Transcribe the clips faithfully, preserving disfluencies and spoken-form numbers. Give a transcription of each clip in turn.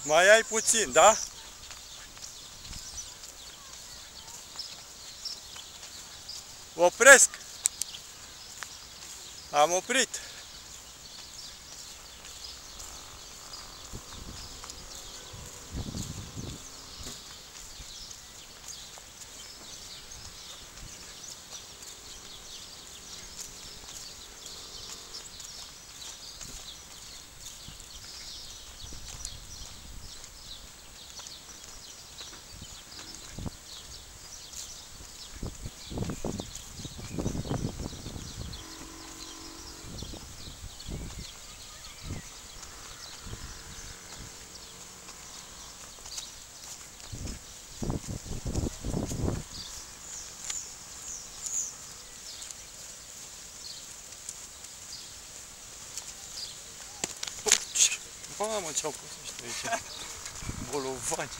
Mai ai puțin, da? Opresc. Am oprit. Mamă, ce-au pus ăștia aici? Bolovani.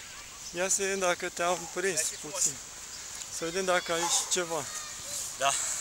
Ia să vedem dacă te-am prins puțin. Să vedem dacă ai și ceva. Da.